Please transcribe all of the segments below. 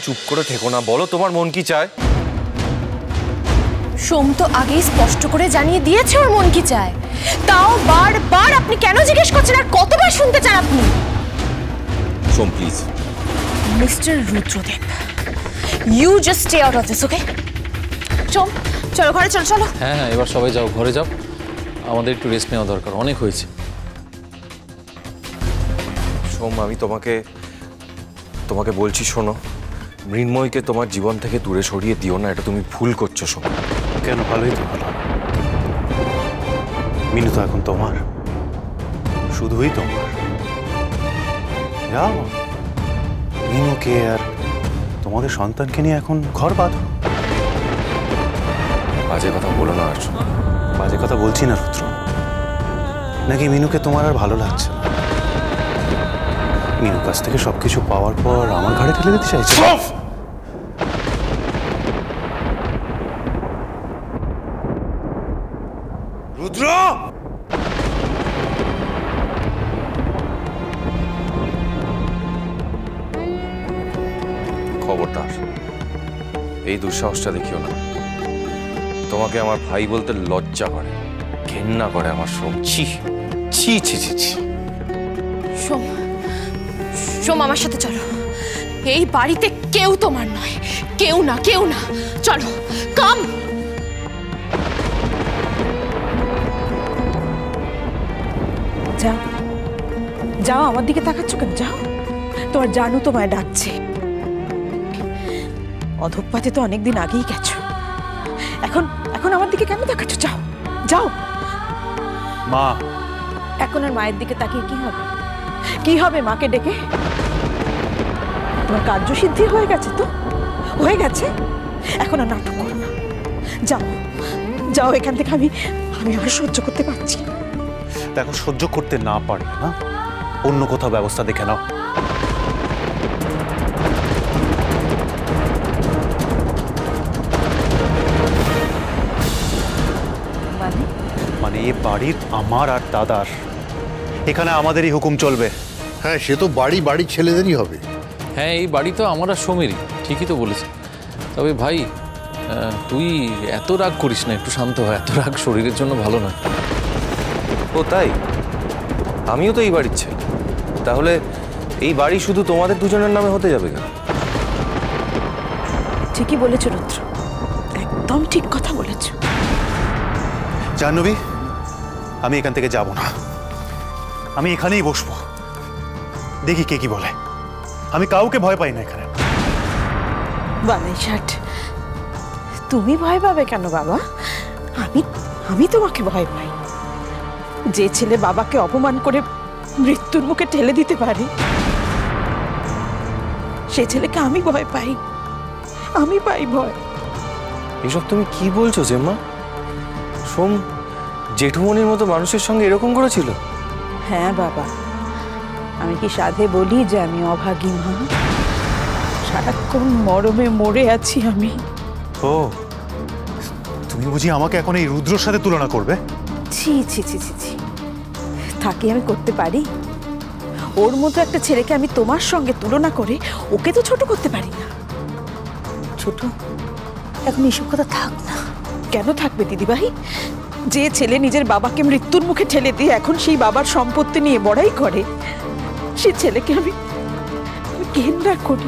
চুপ করে থেকো না, বলো তোমার মন কি চায়। সোম তো আগেই স্পষ্ট করে জানিয়ে দিয়েছে ওর মন কি চায়, তাও বারবার আপনি কেন জিজ্ঞেস করছেন আর কতবার শুনতে চান আপনি? Som please. Mister Rudradeb, you just stay out of this, okay? Som চলো ঘরে, চলো চলো। হ্যাঁ হ্যাঁ, এবার সবাই যাও, ঘরে যাও, আমাদের একটু রেস্ট নেওয়া দরকার, অনেক হয়েছে। সোম আমি তোমাকে বলছি, শোনো, মৃন্ময়কে তোমার জীবন থেকে দূরে সরিয়ে দিও না, এটা তুমি ভুল করছো সোম। কেন? ভালোই তো ভালো। মিনু তো এখন তোমার, শুধুই তোমার। যাও, মিনুকে আর তোমাদের সন্তানকে নিয়ে এখন ঘর বাঁধো। বাজে কথা বলো না। আর বাজে কথা বলছি না রুদ্র, নাকি মিনুকে তোমার আর ভালো লাগছে না? মিনুর কাছ থেকে সবকিছু পাওয়ার পর আমার ঘাড়ে ঠেলে দিতে চাইছো? রুদ্র! খবরদার এই দুঃসাহসটা দেখিও না। তোমাকে আমার ভাই বলতে লজ্জা করে, ঘেন্না করে আমার সোম। ছি ছি ছি ছি ছি। সোম, সোম আমার সাথে চলো। এই বাড়িতে কেউ তোমার নয়, কেউ না, কেউ না। চলো, কাম। যাও যাও, আমার দিকে তাকাচ্ছ কেন? যাও, তোমার জানু তোমায় ডাকছে। অধঃপাতে তো অনেকদিন আগেই গেছো, এখন এখন আমার দিকে কেন তাকাচ্ছ? যাও যাও। মা, এখন আর মায়ের দিকে তাকিয়ে কি হবে? কি হবে মাকে ডেকে? তোমার কার্যসিদ্ধি হয়ে গেছে তো, হয়ে গেছে। এখন আর নাটক করো না, যাও যাও এখান থেকে। আমি আর সহ্য করতে পারছি না। দেখো, সহ্য করতে না পারলে না অন্য কোথাও ব্যবস্থা দেখে নাও। মানে এ বাড়ির আমার আর দাদার, এখানে আমাদেরই হুকুম চলবে। হ্যাঁ, সে তো বাড়ির ছেলেদেরই হবে। হ্যাঁ, এই বাড়ি তো আমার আর সোমেরই, ঠিকই তো বলেছে। তবে ভাই, তুই এত রাগ করিস না, একটু শান্ত হয়, এত রাগ শরীরের জন্য ভালো না। ও তাই? আমিও তো এই বাড়ির ছেলে, তাহলে এই বাড়ি শুধু তোমাদের দুজনের নামে হতে যাবে কেন? ঠিকই বলেছ রুদ্র, একদম ঠিক কথা বলেছ। জাহ্নবী, আমি এখান থেকে যাব না, আমি এখানেই বসবো, দেখি কে কি বলে। আমি কাউকে ভয় পাই না এখানে। বালাই ষাট, তুমি ভয় পাবে কেন বাবা? আমি তোমাকে ভয় পাই। যে ছেলে বাবাকে অপমান করে মৃত্যুর মুখে ঠেলে দিতে পারে, সে ছেলেকে আমি ভয় পাই, আমি পাই ভয়। এসব তুমি কি বলছো জেম্মা? সোম জেঠুমনির মতো মানুষের সঙ্গে এরকম করেছিল? হ্যাঁ বাবা, আমি কি সাধে বলি যে আমি অভাগী মা? সারাক্ষণ মরমে মরে আছি আমি। ও, তুমি বুঝি আমাকে এখন এই রুদ্রর সাথে তুলনা করবে? ছি ছি ছি ছি ছি, থাকি আমি করতে পারি? ওর মতো একটা ছেলেকে আমি তোমার সঙ্গে তুলনা করে ওকে তো ছোট করতে পারি না। ছোট, এখন এসব কথা থাক না। কেন থাকবে দিদিভাই? যে ছেলে নিজের বাবাকে মৃত্যুর মুখে ঠেলে দিয়ে এখন সেই বাবার সম্পত্তি নিয়ে বড়াই করে, সে ছেলেকে আমি ঘেন্না করি।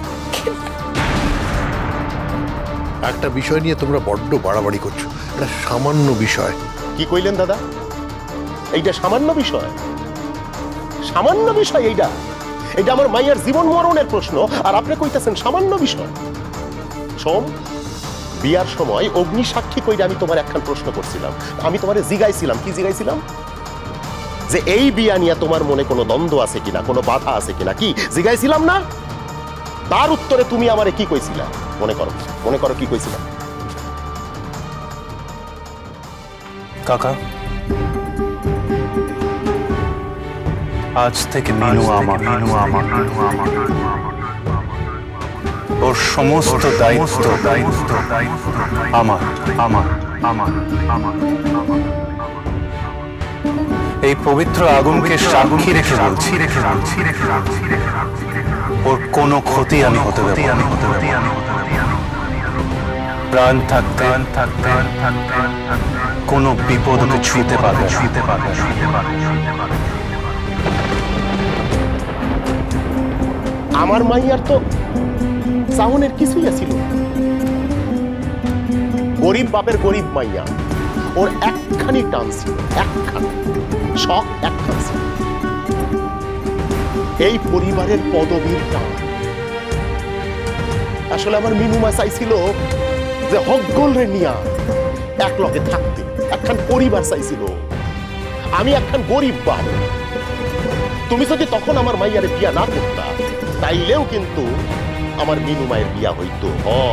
একটা বিষয় নিয়ে তোমরা বড্ড বাড়াবাড়ি করছো। এটা সামান্য বিষয়। কি কইলেন দাদা? এইটা সামান্য বিষয়? সামান্য বিষয় এইটা? এটা আমার মায়ের জীবন মরণের প্রশ্ন, আর আপনি কইতেছেন সামান্য বিষয়? সোম, বিয়ার সময় অগ্নি সাক্ষী কইরা আমি তোমার একখান প্রশ্ন করছিলাম। আমি তোমারে জিগাইছিলাম, কি জিগাইছিলাম? যে এই বিয়া নিয়ে তোমার মনে কোনো দ্বন্দ্ব আছে কিনা, কোনো বাধা আছে কিনা, কি জিগাইছিলাম না? তার উত্তরে তুমি আমারে কি কইছিলা? মনে করো কি কইছিলাম? কাকা, আজ থেকে মিনু আমার, ওর সমস্ত দায়িত্ব আমার। এই পবিত্র আগুনকে সাক্ষী রেখে বলছি, ওর কোনো ক্ষতি আমি হতে দেব না। প্রাণ থাকতে কোনো বিপদ ওকে ছুঁতে পারবে আমার মাইয়ার তো চাহনের কিছুই আছিল, গরিব বাপের গরিব মাইয়া, ওর একখানি টান ছিল, একখানি শখ, একখান ছিল এই পরিবারের পদবীর টান। আসলে আমার মিনুমা চাইছিল যে হকগোল রে নিয়া এক লগে থাকতে, একখান পরিবার চাইছিল। আমি একখান গরিব বাপ, তুমি যদি তখন আমার মাইয়ারে বিয়া না করতা তাইলেও কিন্তু আমার মিনু মায়ের বিয়া হইতো।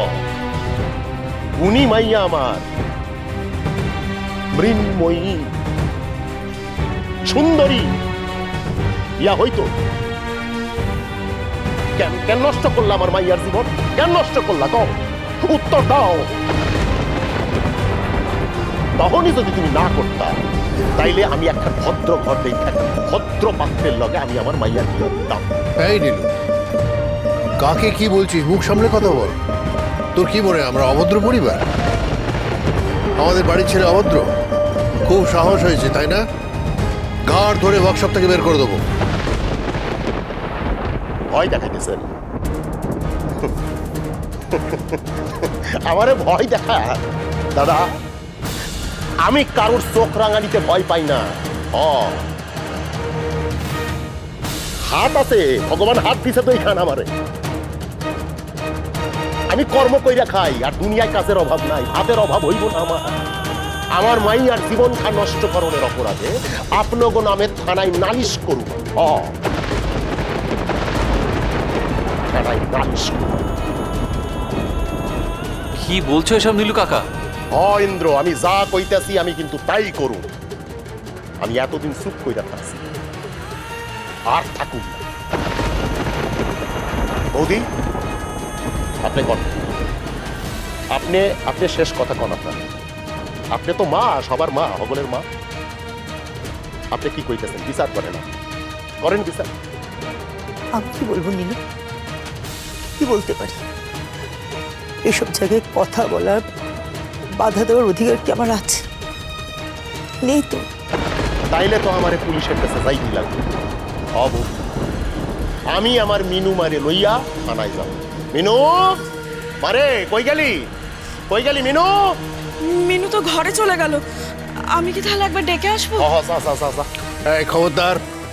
গুণী মাইয়া আমার, মৃন্ময়ী সুন্দরী, বিয়া হইতো। কেন কেন নষ্ট করলা আমার মাইয়ার জীবন? কেন নষ্ট করলা? কও, উত্তর দাও। তখনই যদি তুমি না করতা তাইলে আমি একটা ভদ্র ঘর দেখে ভদ্র পাত্রের লগে আমি আমার মাইয়ার বিয়ে দিতাম। এই নীলু, কাকে কি বলছিস? মুখ সামনে কথা বল। তোর কি মনে হয় আমরা অভদ্র পরিবার? আমাদের বাড়ির ছেলে অভদ্র? খুব সাহস হয়েছে তাই না? গাড় ধরে ওয়ার্কশপ থেকে বের করে দেবো। ভয় দেখাইতেছেন আমারে? ভয় দেখা দাদা, আমি কারোর চোখ রাঙানিতে ভয় পাই না। হাত আছে, ভগবান হাত দিছে তো এইখান আমারে। আমি কর্ম কইরা খাই, আর দুনিয়ায় কাজের অভাব নাই, হাতের অভাব হইব না আমার। আমার মাইয়ার জীবন খা নষ্ট করণের অপরাধে আপনাগো নামে থানায় নালিশ করুন। থানায় নালিশ করুন। কি বলছো এসব নীলু কাকা? ইন্দ্র, আমি যা কইতাছি আমি কিন্তু তাই করুন। আমি এতদিন চুপ কইরা থাকছি, আর থাকুন না। বৌদি, আপনি কন, আপনি শেষ কথা কন। আপনি তো মা, সবার মা, হগলের মা। আপনি কি কইতেছেন? বিচার করেন, করেন বিচার। আমি কি বলবো নীলু, কি বলতে পারি? এসব জায়গায় কথা বলার, বাধা দেওয়ার অধিকার কি আমার আছে? নেই তো। তাইলে তো আমার পুলিশের কাছে যাইতে লাগবে। আমি আমার মিনু মারে লইয়া থানায় যাব। মিনু মারে, কই গেলি? কই গেলি মিনু? মিনু তো ঘরে চলে গেল, আমি কি তাহলে একবার ডেকে আসবো? এই খবরদার,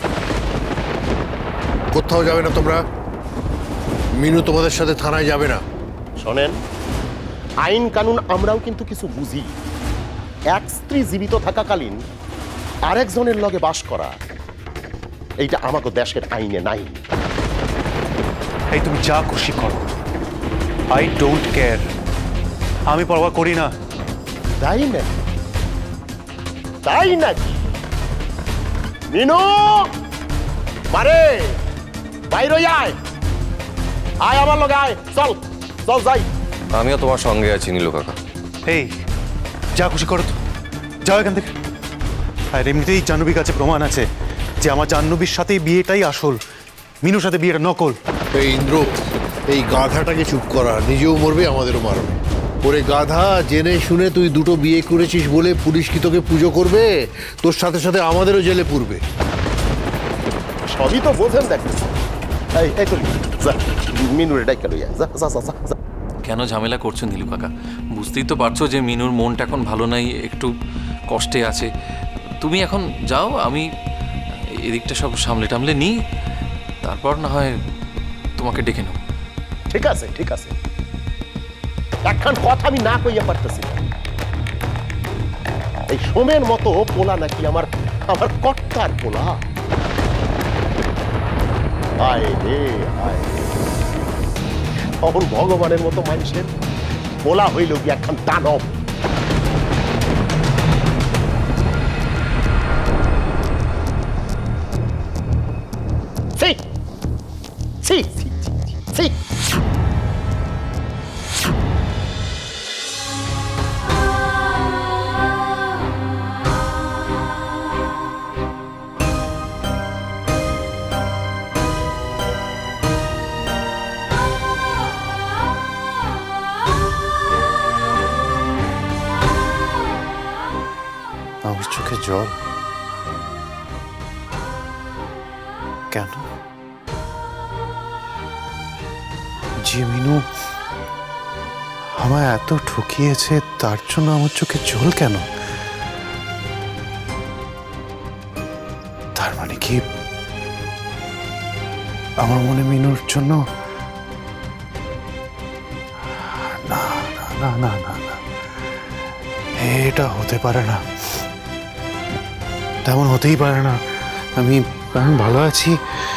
কোথাও যাবে না তোমরা। মিনু তোমাদের সাথে থানায় যাবে না। শোনেন, আইন কানুন আমরাও কিন্তু কিছু বুঝি। এক স্ত্রী জীবিত থাকাকালীন আরেকজনের লগে বাস করা, এইটা আমাকে দেশের আইনে নাই। এই তুমি যা খুশি করো, আই ডোন্ট কেয়ার, আমি পরোয়া করি না। তাই না? তাই নাকি? মিনু মারে, বাইরে আয়, আয় আমার লগে আয়, চল চল যাই। আমিও তোমার সঙ্গে আছি নীলু কাকা। এই যা খুশি করো তো, যাও এখান থেকে। আর এমনিতেই জাহ্নবীর কাছে প্রমাণ আছে যে আমার জাহ্নবীর সাথে বিয়েটাই আসল, মিনুর সাথে বিয়েটা নকল। এই ইন্দ্র, এই গাধাটাকে চুপ করা, নিজেও মরবে আমাদেরও মারবে। ওরে গাধা, জেনে শুনে তুই দুটো বিয়ে করেছিস বলে পুলিশ কি তোকে পুজো করবে? তোর সাথে সাথে আমাদেরও জেলে পুরবে। সবই তো বোঝেন, দেখতেছি। এই তো মিনুরে ডাইকা লইয়া যা যা যা যা। কেন ঝামেলা করছো নীলু কাকা? বুঝতেই তো পারছো যে মিনুর মনটা এখন ভালো নাই, একটু কষ্টে আছে। তুমি এখন যাও, আমি এদিকটা সব সামলে টামলে নিই, তারপর না হয় তোমাকে ডেকে নেব। ঠিক আছে, ঠিক আছে। একখান কথা আমি না কইয়া পারতেছি না। এই সোমের মতো পোলা নাকি আমার কর্তার পোলা? আয় রে আয়, তখন ভগবানের মতো মানুষের পোলা হইল কি একখান দানব। সি সি সি সি। জল? কেন? যে মিনু আমায় এত ঠকিয়েছে তার জন্য আমার চোখে জল কেন? তার মানে কি আমার মনে মিনুর জন্য? না না না না না, এটা হতে পারে না, তেমন হতেই পারে না। আমি ভালো আছি।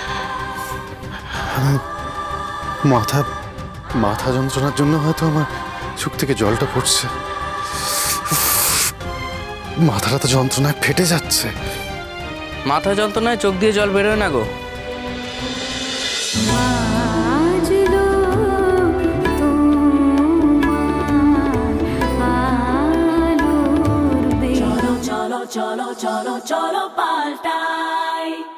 মাথা মাথা যন্ত্রণার জন্য হয়তো আমার চোখ থেকে জলটা পড়ছে। মাথাটা তো যন্ত্রণায় ফেটে যাচ্ছে। মাথা যন্ত্রণায় চোখ দিয়ে জল বেরোয় না গো। চলো চলো চলো চলো পাল্টাই।